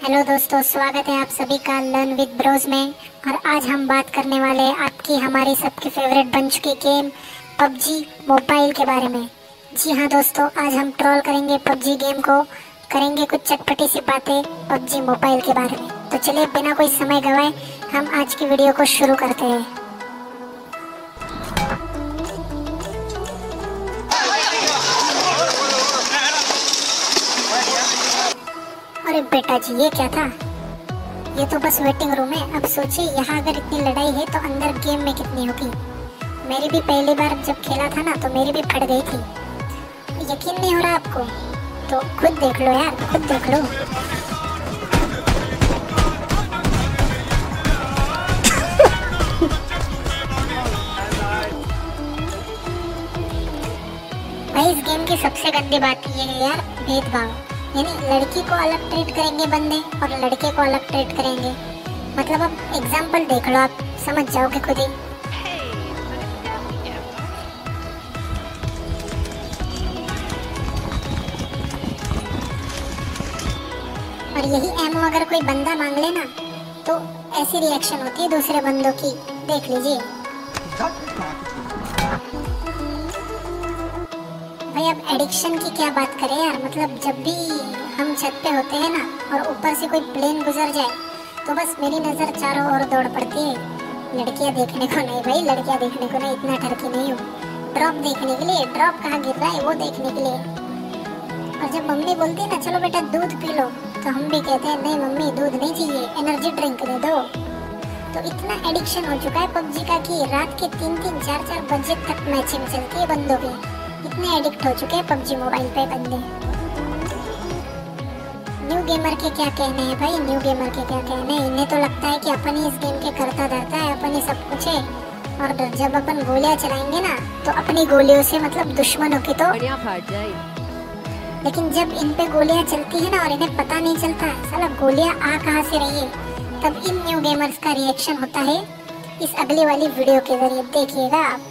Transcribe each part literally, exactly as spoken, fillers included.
Hello दोस्तों, स्वागत है आप सभी का लर्न विद ब्रोज में। और आज हम बात करने वाले हैं आपकी हमारी सबकी फेवरेट बन चुकी गेम पबजी मोबाइल के बारे में। जी हाँ दोस्तों, आज हम ट्रोल करेंगे पबजी गेम को, करेंगे कुछ चटपटी सी बातें पबजी मोबाइल के बारे में। तो चलिए बिना कोई समय गवाए हम आज की वीडियो को शुरू करते हैं। अरे बेटा जी, ये क्या था? ये तो बस वेटिंग रूम है। अब सोचिए यहाँ अगर इतनी लड़ाई है तो अंदर गेम में कितनी होगी। मेरी भी पहली बार जब खेला था ना तो मेरी भी फट गई थी। यकीन नहीं हो रहा आपको? तो खुद देख लो यार, खुद देख लो। भाई इस गेम की सबसे गंदी बात ये है यार, भेदभाव। यानी लड़की को अलग ट्रीट करेंगे बंदे और लड़के को अलग ट्रीट करेंगे। मतलब अब एग्जाम्पल देख लो, आप समझ जाओगे खुद ही। और यही एमओ अगर कोई बंदा मांग ले ना तो ऐसी रिएक्शन होती है दूसरे बंदों की, देख लीजिए। भाई अब एडिक्शन की क्या बात करें यार। मतलब जब भी हम छत पे होते हैं ना और ऊपर से कोई प्लेन गुजर जाए तो बस मेरी नज़र चारों ओर दौड़ पड़ती है। लड़कियां देखने को नहीं भाई, लड़कियां देखने को नहीं, इतना ठरकी नहीं हूँ। ड्रॉप देखने के लिए, ड्रॉप कहाँ गिर रहा है वो देखने के लिए। और जब मम्मी बोलती है ना चलो बेटा दूध पी लो, तो हम भी कहते हैं नहीं मम्मी दूध नहीं चाहिए, एनर्जी ड्रिंक दे दो। तो इतना एडिक्शन हो चुका है पबजी का कि रात के तीन तीन चार चार बजे तक मैचिंग चलती है बंदों की। इतने एडिक्ट हो चुके हैं पबजी मोबाइल पे बंदे। न्यू गेमर के क्या कहने हैं भाई, न्यू गेमर के क्या कहने हैं। इन्हें तो लगता है कि अपन ही इस गेम के करता धरता है, अपन ही सब कुछ है। और जब अपन गोलियां चलाएंगे ना तो अपनी गोलियों से मतलब दुश्मनों की तो बढ़िया फाट जाए। लेकिन जब इन पे गोलियां चलती है ना और इन्हें पता नहीं चलता साला गोलियां आ कहाँ से रही है, तब इन न्यू गेमर्स का रिएक्शन होता है इस अगली वाली वीडियो के जरिए। देखिएगा आप।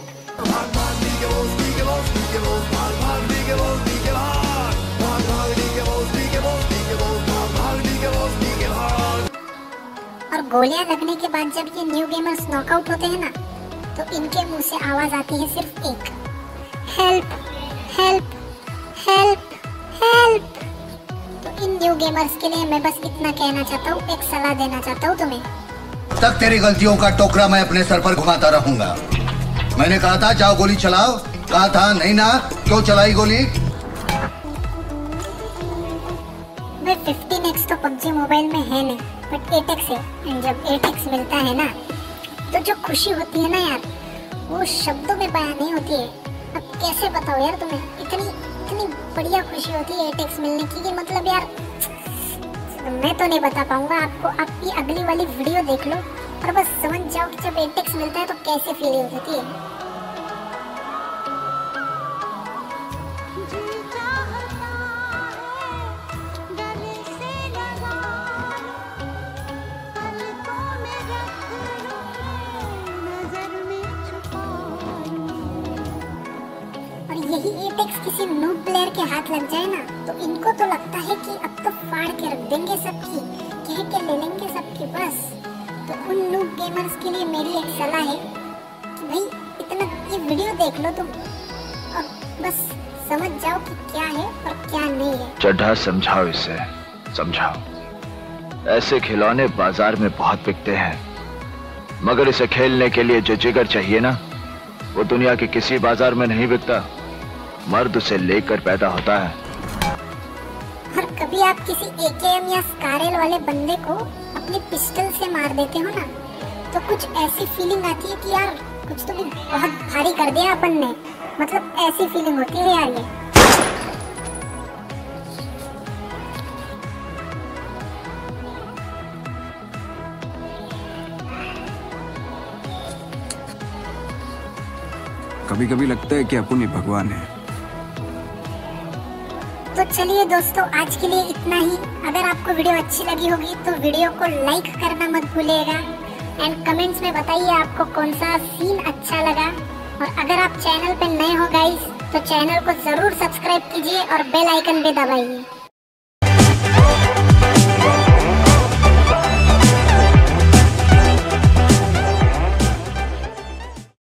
और गोलियां लगने के बाद जब ये न्यू गेमर्स नॉकआउट होते हैं ना तो इनके मुंह से आवाज आती है सिर्फ एक, हेल्प हेल्प हेल्प हेल्प। तो इन न्यू गेमर्स के लिए मैं बस इतना कहना चाहता हूँ, एक सलाह देना चाहता हूँ तुम्हें। तक तेरी गलतियों का टोकरा मैं अपने सर पर घुमाता रहूंगा। मैंने कहा था जाओ गोली चलाओ, कहा था नहीं ना, क्यों चलाई गोली? भाई फिफ्टीन एक्स तो पबजी मोबाइल में है नहीं, बट एट एक्स है। एंड जब एट एक्स मिलता है ना तो जो खुशी होती है ना यार, वो शब्दों में बयां नहीं होती है। अब कैसे बताओ यार तुम्हें, इतनी इतनी बढ़िया खुशी होती है एट एक्स मिलने की कि मतलब यार मैं तो नहीं बता पाऊंगा आपको। आप ये अगली वाली वीडियो देख लो और बस समझ जाओ कि जब एट एक्स मिलता है तो कैसे फीलिंग होती है। यही एट एक्स किसी नूब प्लेयर के हाथ लग जाए ना तो इनको तो लगता है कि अब तो फाड़ के रख देंगे सबकी, कह के ले लेंगे सबकी बस। तो उन नूब गेमर्स के लिए मेरी एक सलाह है कि भाई इतना ये वीडियो देख लो तुम और बस समझ जाओ कि क्या है और क्या नहीं है। चड्ढा समझाओ इसे, समझाओ। ऐसे खिलौने बाजार में बहुत बिकते हैं, मगर इसे खेलने के लिए जो जिगर चाहिए ना वो दुनिया के किसी बाजार में नहीं बिकता। मर्द उसे लेकर पैदा होता है। और कभी आप किसी ए के एम या स्कारल वाले बंदे को अपनी पिस्टल से मार देते हो ना तो कुछ ऐसी फीलिंग आती है कि यार कुछ तो भी बहुत भारी कर दिया अपन ने। मतलब ऐसी फीलिंग होती है यार ये। कभी कभी लगता है कि अपन ही भगवान है। तो चलिए दोस्तों, आज के लिए इतना ही। अगर आपको वीडियो अच्छी लगी होगी तो वीडियो को लाइक करना मत भूलिएगा। एंड कमेंट्स में बताइए आपको कौन सा सीन अच्छा लगा। और अगर आप चैनल पे नए हो गाइस तो चैनल को जरूर सब्सक्राइब कीजिए और बेल आइकन भी दबाइए।